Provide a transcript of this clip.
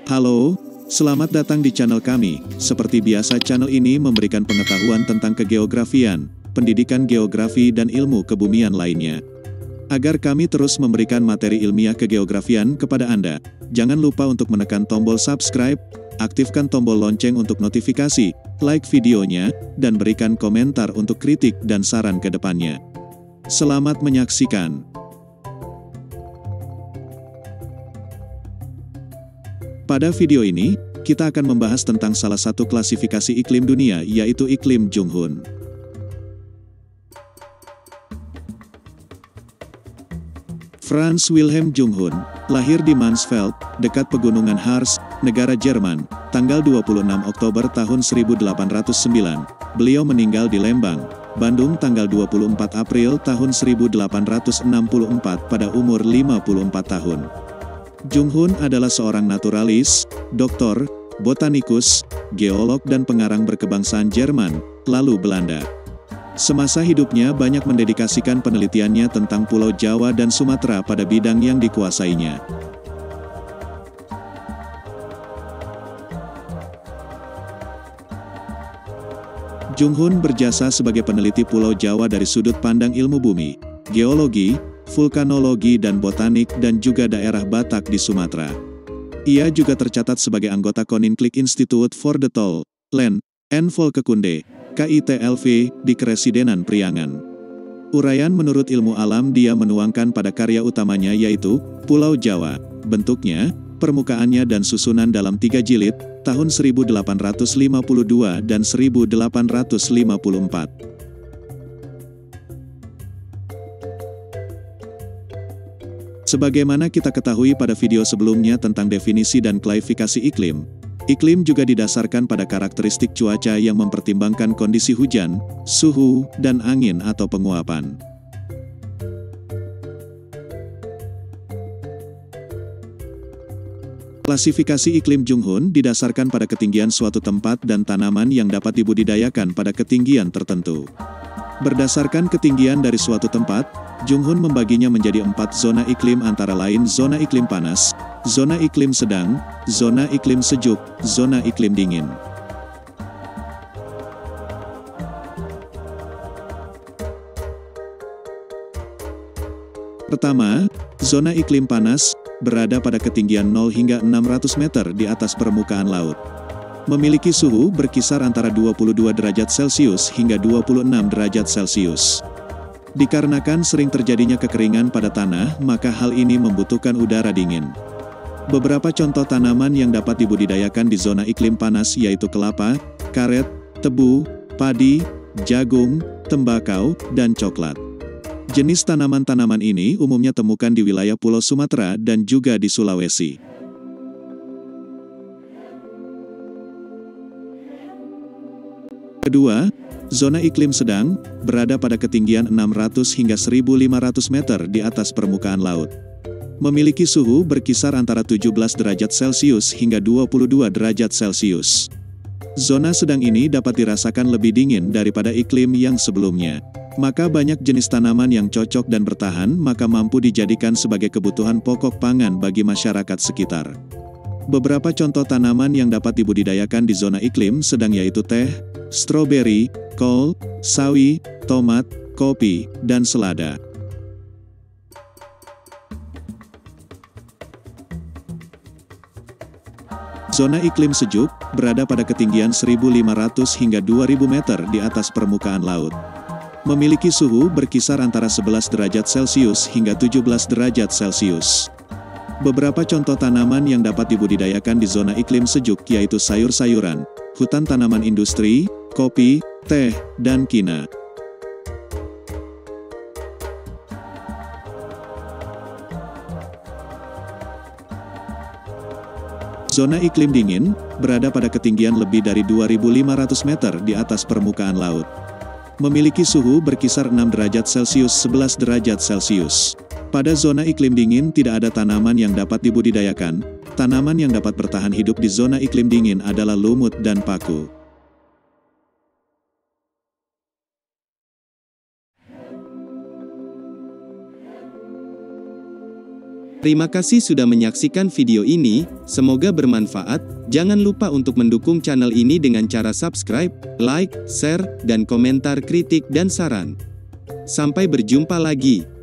Halo, selamat datang di channel kami. Seperti biasa, channel ini memberikan pengetahuan tentang kegeografian, pendidikan geografi dan ilmu kebumian lainnya. Agar kami terus memberikan materi ilmiah kegeografian kepada Anda, jangan lupa untuk menekan tombol subscribe, aktifkan tombol lonceng untuk notifikasi, like videonya, dan berikan komentar untuk kritik dan saran ke depannya. Selamat menyaksikan. Pada video ini, kita akan membahas tentang salah satu klasifikasi iklim dunia, yaitu iklim Junghun. Franz Wilhelm Junghun, lahir di Mansfeld, dekat pegunungan Harz, negara Jerman, tanggal 26 Oktober tahun 1809. Beliau meninggal di Lembang, Bandung tanggal 24 April tahun 1864 pada umur 54 tahun. Junghun adalah seorang naturalis, doktor, botanikus, geolog dan pengarang berkebangsaan Jerman, lalu Belanda. Semasa hidupnya banyak mendedikasikan penelitiannya tentang Pulau Jawa dan Sumatera pada bidang yang dikuasainya. Junghun berjasa sebagai peneliti Pulau Jawa dari sudut pandang ilmu bumi, geologi, vulkanologi dan botanik dan juga daerah Batak di Sumatera. Ia juga tercatat sebagai anggota Koninklijk Instituut voor de Taal, Land, en Volkenkunde, KITLV, di Keresidenan Priangan. Uraian menurut ilmu alam dia menuangkan pada karya utamanya yaitu, Pulau Jawa, bentuknya, permukaannya dan susunan dalam 3 jilid, tahun 1852 dan 1854. Sebagaimana kita ketahui pada video sebelumnya tentang definisi dan klasifikasi iklim, iklim juga didasarkan pada karakteristik cuaca yang mempertimbangkan kondisi hujan, suhu, dan angin atau penguapan. Klasifikasi iklim Junghun didasarkan pada ketinggian suatu tempat dan tanaman yang dapat dibudidayakan pada ketinggian tertentu. Berdasarkan ketinggian dari suatu tempat, Junghun membaginya menjadi 4 zona iklim antara lain zona iklim panas, zona iklim sedang, zona iklim sejuk, zona iklim dingin. Pertama, zona iklim panas, berada pada ketinggian 0 hingga 600 meter di atas permukaan laut. Memiliki suhu berkisar antara 22 derajat Celcius hingga 26 derajat Celcius. Dikarenakan sering terjadinya kekeringan pada tanah, maka hal ini membutuhkan udara dingin. Beberapa contoh tanaman yang dapat dibudidayakan di zona iklim panas yaitu kelapa, karet, tebu, padi, jagung, tembakau, dan coklat. Jenis tanaman-tanaman ini umumnya temukan di wilayah Pulau Sumatera dan juga di Sulawesi. Kedua, zona iklim sedang, berada pada ketinggian 600 hingga 1500 meter di atas permukaan laut. Memiliki suhu berkisar antara 17 derajat Celcius hingga 22 derajat Celcius. Zona sedang ini dapat dirasakan lebih dingin daripada iklim yang sebelumnya. Maka banyak jenis tanaman yang cocok dan bertahan maka mampu dijadikan sebagai kebutuhan pokok pangan bagi masyarakat sekitar. Beberapa contoh tanaman yang dapat dibudidayakan di zona iklim sedang yaitu teh, stroberi, kol, sawi, tomat, kopi, dan selada. Zona iklim sejuk, berada pada ketinggian 1.500 hingga 2.000 meter di atas permukaan laut. Memiliki suhu berkisar antara 11 derajat Celcius hingga 17 derajat Celcius. Beberapa contoh tanaman yang dapat dibudidayakan di zona iklim sejuk yaitu sayur-sayuran, hutan tanaman industri, kopi, teh, dan kina. Zona iklim dingin, berada pada ketinggian lebih dari 2.500 meter di atas permukaan laut. Memiliki suhu berkisar 6 derajat Celcius 11 derajat Celcius. Pada zona iklim dingin tidak ada tanaman yang dapat dibudidayakan. Tanaman yang dapat bertahan hidup di zona iklim dingin adalah lumut dan paku. Terima kasih sudah menyaksikan video ini, semoga bermanfaat. Jangan lupa untuk mendukung channel ini dengan cara subscribe, like, share, dan komentar kritik dan saran. Sampai berjumpa lagi.